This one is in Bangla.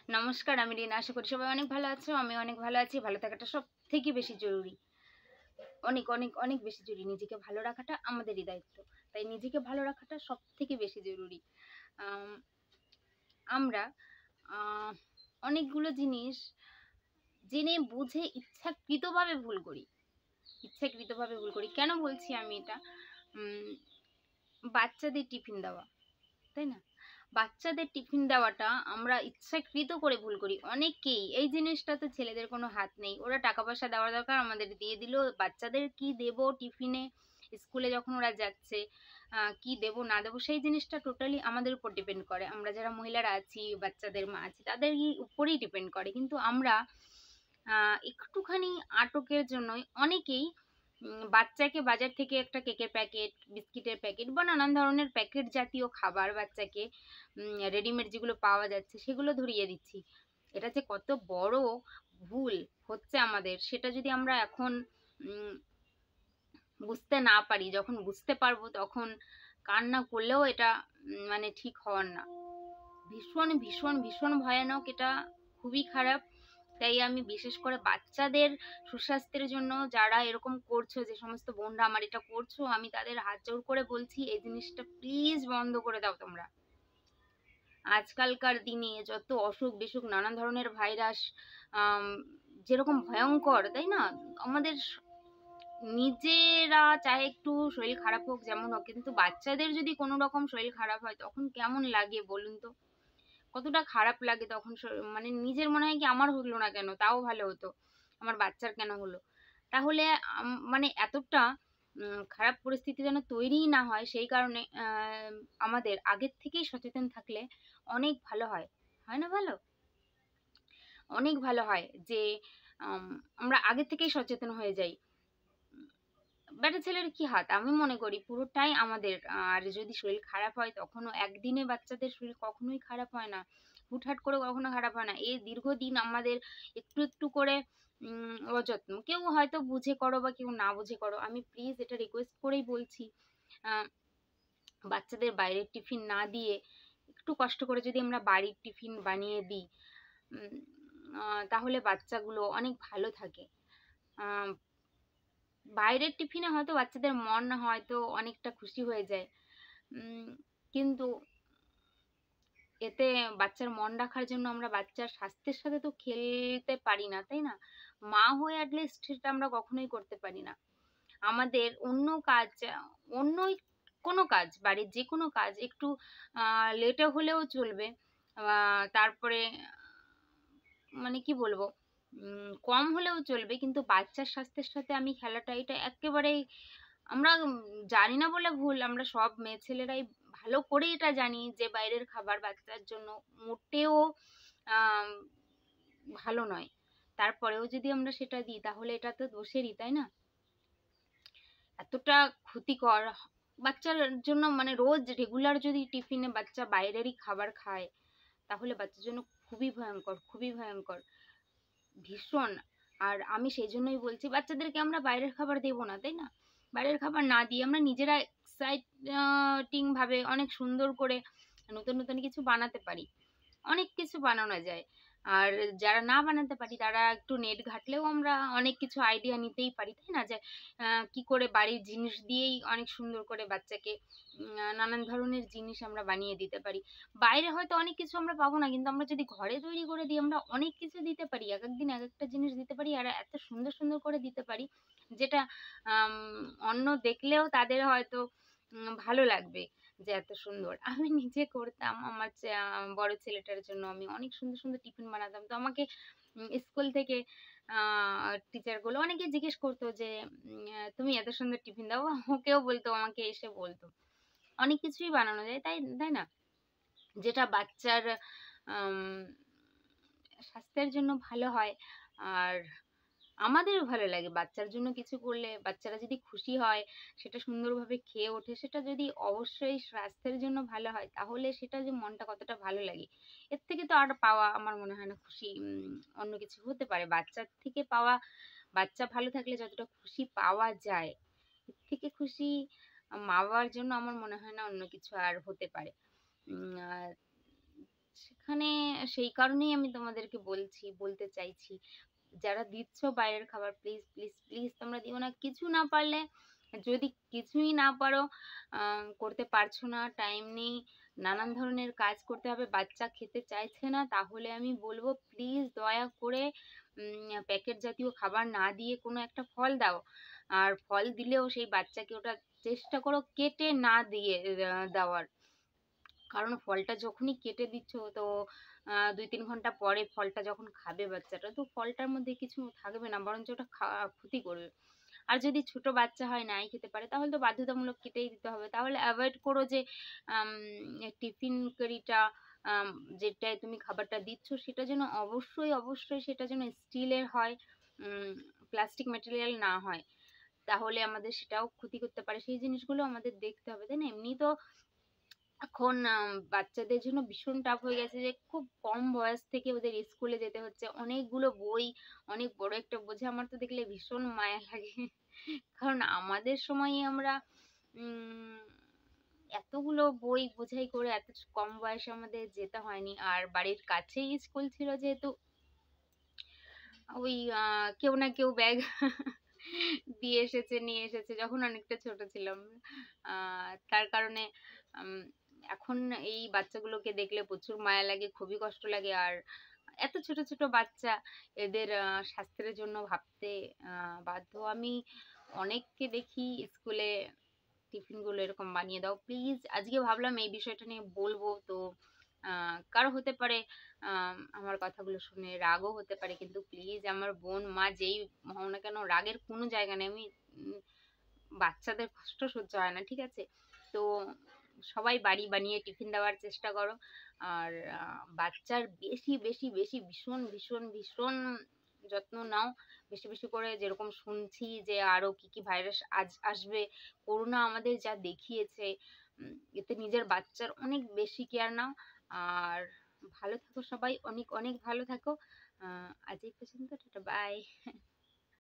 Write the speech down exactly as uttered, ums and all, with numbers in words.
নমস্কার, আমি রিনা। আশা করি সবাই অনেক ভালো আছো। আমি অনেক ভালো আছি। ভালো থাকাটা সব থেকে বেশি জরুরি। অনেক অনেক অনেক বেশি জরুরি। নিজেকে ভালো রাখাটা আমাদেরই দায়িত্ব। তাই নিজেকে ভালো রাখাটা সব থেকে বেশি জরুরি। আম, আমরা আহ, অনেকগুলো জিনিস জেনে বুঝে ইচ্ছাকৃতভাবে ভুল করি। ইচ্ছাকৃতভাবে ভুল করি কেন বলছি আমি এটা? উম, বাচ্চাদের টিফিন দেওয়া, তাই না? বাচ্চাদের টিফিন দেওয়াটা আমরা ইচ্ছাকৃত করে ভুল করি অনেকেই। এই জিনিসটাতে ছেলেদের কোনো হাত নেই। ওরা টাকা পয়সা দেওয়ার দরকার আমাদের দিয়ে দিল। বাচ্চাদের কি দেব টিফিনে, স্কুলে যখন ওরা যাচ্ছে আহ, কি দেব না দেবো সেই জিনিসটা টোটালি আমাদের উপর ডিপেন্ড করে। আমরা যারা মহিলারা আছি, বাচ্চাদের মা আছি, তাদের উপরেই ডিপেন্ড করে। কিন্তু আমরা আহ, একটুখানি আটকের জন্যই অনেকেই উম, বাচ্চাকে বাজার থেকে একটা কেকের প্যাকেট, বিস্কিটের প্যাকেট বা নানান ধরনের প্যাকেট জাতীয় খাবার বাচ্চাকে রেডিমেড যেগুলো পাওয়া যাচ্ছে সেগুলো ধরিয়ে দিচ্ছি। এটা যে কত বড় ভুল হচ্ছে আমাদের, সেটা যদি আমরা এখন উম, বুঝতে না পারি, যখন বুঝতে পারবো তখন কান্না করলেও এটা উম, মানে ঠিক হওয়ার না। ভীষণ ভীষণ ভীষণ ভয়ানক এটা, খুবই খারাপ। তাই আমি বিশেষ করে বাচ্চাদের সুস্বাস্থ্যের জন্য যারা এরকম করছো, যে সমস্ত বোনরা আমার এটা করছো, আমি তাদের হাত জোড় করে বলছি এই জিনিসটা প্লিজ বন্ধ করে দাও তোমরা। আজকালকার দিনে যত অসুখ বিসুখ, নানান ধরনের ভাইরাস, যেরকম ভয়ঙ্কর, তাই না? আমাদের নিজেরা চাহে একটু শরীর খারাপ হোক যেমন হোক, কিন্তু বাচ্চাদের যদি কোনো রকম শরীর খারাপ হয় তখন কেমন লাগে বলুন তো? কতটা খারাপ লাগে তখন। মানে নিজের মনে হয় কি আমার হলো না কেন, তাও ভালো হতো, আমার বাচ্চার কেন হলো? তাহলে মানে এতটা খারাপ পরিস্থিতি যেন তৈরিই না হয়, সেই কারণে আমাদের আগের থেকেই সচেতন থাকলে অনেক ভালো হয়। হয় না ভালো? অনেক ভালো হয় যে আমরা আগে থেকেই সচেতন হয়ে যাই। বেটা ছেলের কি হাত, আমি মনে করি পুরোটাই আমাদের। আর যদি শরীর খারাপ হয় তখনও একদিনে বাচ্চাদের শরীর কখনোই খারাপ হয় না, হুটহাট করে কখনো খারাপ হয় না। এই দীর্ঘদিন আমাদের একটু একটু করে উম অযত্ন, কেউ হয়তো বুঝে করো বা কেউ না বুঝে করো, আমি প্লিজ এটা রিকোয়েস্ট করেই বলছি, আহ বাচ্চাদের বাইরের টিফিন না দিয়ে একটু কষ্ট করে যদি আমরা বাড়ির টিফিন বানিয়ে দিই তাহলে বাচ্চাগুলো অনেক ভালো থাকে। আহ বাইরের টিফিনে হয়তো বাচ্চাদের মন হয়তো অনেকটা খুশি হয়ে যায়, কিন্তু এতে বাচ্চার মন রাখার জন্য আমরা বাচ্চার স্বাস্থ্যের সাথে তো খেলতে পারি না, তাই না? মা হয়ে অ্যাটলিস্ট সেটা আমরা কখনোই করতে পারি না। আমাদের অন্য কাজ, অন্য কোনো কাজ, বাড়ির যে কোনো কাজ একটু লেটে হলেও চলবে। তারপরে মানে কি বলবো, কম হলেও চলবে, কিন্তু বাচ্চার স্বাস্থ্যের সাথে আমি খেলাটা এটা একেবারেই, আমরা জানি না বলে ভুল, আমরা সব মেয়ে ছেলেরাই ভালো করে এটা জানি যে বাইরের খাবার বাচ্চার জন্য মোটেও ভালো নয়। তারপরেও যদি আমরা সেটা দিই তাহলে এটা তো দোষেরই, তাই না? এতটা ক্ষতিকর বাচ্চার জন্য। মানে রোজ রেগুলার যদি টিফিনে বাচ্চা বাইরেরই খাবার খায় তাহলে বাচ্চার জন্য খুবই ভয়ঙ্কর, খুবই ভয়ঙ্কর, ভীষণ। আর আমি সেই জন্যই বলছি বাচ্চাদেরকে আমরা বাইরের খাবার দেবো না, তাই না? বাইরের খাবার না দিয়ে আমরা নিজেরা এক্সাইটিং ভাবে অনেক সুন্দর করে নতুন নতুন কিছু বানাতে পারি। অনেক কিছু বানানো যায়। আর যারা না বানাতে পারি তারা একটু নেট ঘাটলেও আমরা অনেক কিছু আইডিয়া নিতেই পারি, তাই না? যে কি করে বাড়ির জিনিস দিয়েই অনেক সুন্দর করে বাচ্চাকে নানান ধরনের জিনিস আমরা বানিয়ে দিতে পারি। বাইরে হয়তো অনেক কিছু আমরা পাবো না, কিন্তু আমরা যদি ঘরে তৈরি করে দিই আমরা অনেক কিছু দিতে পারি। এক একদিন এক একটা জিনিস দিতে পারি আর এত সুন্দর সুন্দর করে দিতে পারি যেটা অন্য দেখলেও তাদের হয়তো ভালো লাগবে যে এত সুন্দর। আমি নিজে করতাম আমার বড় ছেলেটার জন্য, আমি অনেক সুন্দর সুন্দর টিফিন বানাতাম। তো আমাকে স্কুল থেকে টিচার গুলো অনেকে জিজ্ঞেস করতো যে তুমি এত সুন্দর টিফিন দাও, ওকেও বলতো, আমাকে এসে বলতো অনেক কিছুই বানানো যায়, তাই তাই না? যেটা বাচ্চার স্বাস্থ্যের জন্য ভালো হয় আর আমাদেরও ভালো লাগে। বাচ্চার জন্য কিছু করলে বাচ্চারা যদি খুশি হয়, সেটা সুন্দরভাবে খেয়ে ওঠে, সেটা যদি অবশ্যই স্বাস্থ্যের জন্য ভালো হয় তাহলে সেটা যে মনটা কতটা ভালো লাগে, এর থেকে তো আর পাওয়া আমার মনে হয় না খুশি অন্য কিছু হতে পারে। বাচ্চার থেকে পাওয়া, বাচ্চা ভালো থাকলে যতটা খুশি পাওয়া যায় এর থেকে খুশি মা বাবার জন্য আমার মনে হয় না অন্য কিছু আর হতে পারে। সেখানে সেই কারণেই আমি তোমাদেরকে বলছি বলতে চাইছি, যারা দিচ্ছ বাইরের খাবার, প্লিজ প্লিজ প্লিজ তোমরা দিও না। কিছু না পারলে, যদি কিছুই না পারো, আহ, করতে পারছো না, টাইম নেই, নানান ধরনের কাজ করতে হবে, বাচ্চা খেতে চাইছে না, তাহলে আমি বলবো প্লিজ দয়া করে প্যাকেট জাতীয় খাবার না দিয়ে কোনো একটা ফল দাও। আর ফল দিলেও সেই বাচ্চাকে ওটা চেষ্টা করো কেটে না দিয়ে আহ, দেওয়ার। কারণ ফলটা যখনই কেটে দিচ্ছ, তো আহ, দুই তিন ঘন্টা পরে ফলটা যখন খাবে বাচ্চাটা, তো ফলটার মধ্যে কিছু থাকবে না, বরঞ্চ ওটা খা- ক্ষতি করবে। আর যদি ছোট বাচ্চা হয়, নাই খেতে পারে, তাহলে তো বাধ্যতামূলক কেটেই দিতে হবে। তাহলে অ্যাভয়েড করো যে টিফিন কারিটা, যেটায় তুমি খাবারটা দিচ্ছ, সেটা যেন অবশ্যই অবশ্যই সেটা যেন স্টিলের হয়, প্লাস্টিক ম্যাটেরিয়াল না হয়। তাহলে আমাদের সেটাও ক্ষতি করতে পারে, সেই জিনিসগুলো আমাদের দেখতে হবে, তাই না? এমনি তো এখন আম, বাচ্চাদের জন্য ভীষণ টাফ হয়ে গেছে, যে খুব কম বয়স থেকে ওদের স্কুলে যেতে হচ্ছে, অনেকগুলো বই, অনেক বড় একটা বোঝা। আমার তো দেখলে ভীষণ মায়া লাগে। কারণ আমাদের সময়ে আমরা উম এতগুলো বই বোঝাই করে এত কম বয়সে আমাদের যেতে হয়নি। আর বাড়ির কাছেই স্কুল ছিল যেহেতু, ওই আহ, কেউ না কেউ ব্যাগ দিয়ে এসেছে, নিয়ে এসেছে যখন অনেকটা ছোট ছিলাম। আহ তার কারণে উম, এখন এই বাচ্চাগুলোকে দেখলে প্রচুর মায়া লাগে, খুবই কষ্ট লাগে। আর এত ছোট ছোট বাচ্চা, এদের আহ, স্বাস্থ্যের জন্য ভাবতে আহ, বাধ্য আমি। অনেককে দেখি স্কুলে টিফিন গুলো এরকম বানিয়ে দাও প্লিজ। আজকে ভাবলাম এই বিষয়টা নিয়ে বলবো। তো আহ কারো হতে পারে আহ আমার কথাগুলো শুনে রাগও হতে পারে, কিন্তু প্লিজ আমার বোন মা যেই হও না কেন, রাগের কোনো জায়গা নেই। আমি উম, বাচ্চাদের কষ্ট সহ্য হয় না, ঠিক আছে? তো সবাই বাড়ি বানিয়ে টিফিন দেওয়ার চেষ্টা করো। আর আহ, বাচ্চার বেশি বেশি বেশি ভীষণ ভীষণ ভীষণ যত্ন নাও, বেশি বেশি করে। যেরকম শুনছি যে আরো কি কি ভাইরাস আজ আসবে, করোনা আমাদের যা দেখিয়েছে, উম, এতে নিজের বাচ্চার অনেক বেশি কেয়ার নাও। আর ভালো থাকো সবাই, অনেক অনেক ভালো থাকো। আহ আজ এই পর্যন্ত, টাটা, বাই।